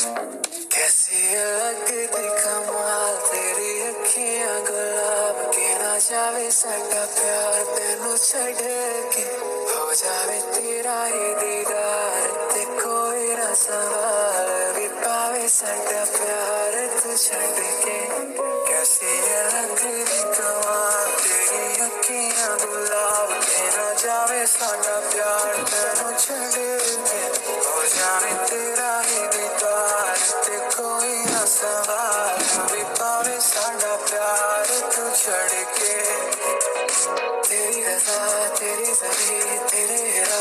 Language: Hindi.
कैसी लगदी कमाल तेरी अखियां गुलाब के ना जावे साडा प्यार तेनू छड़ के हो जावे तेरा ही दीदार ते कोई ना सवाल भी पावे साडा प्यार तू छड़ के कैसी लगदी कमाल तेरी अखियां गुलाब के ना जावे साडा प्यार तेनू छड़ के हो जावे तेरा ही दीदार ते कोई ना सवाल भी पावे साडा प्यार तू छड़ के तेरी रज़ा तेरी ज़मीं तेरे